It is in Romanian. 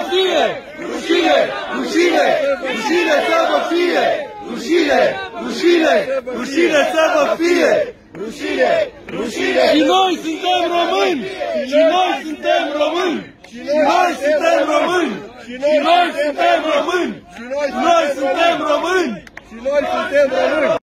fie! Rușine! Rușine! Rușine să vă fie! Rușine! Rușine! Rușine să vă fie! Rușine! Rușine! Și noi suntem români! Și noi suntem români! Și noi suntem români! Și noi suntem români! Și noi suntem români! Și noi suntem români!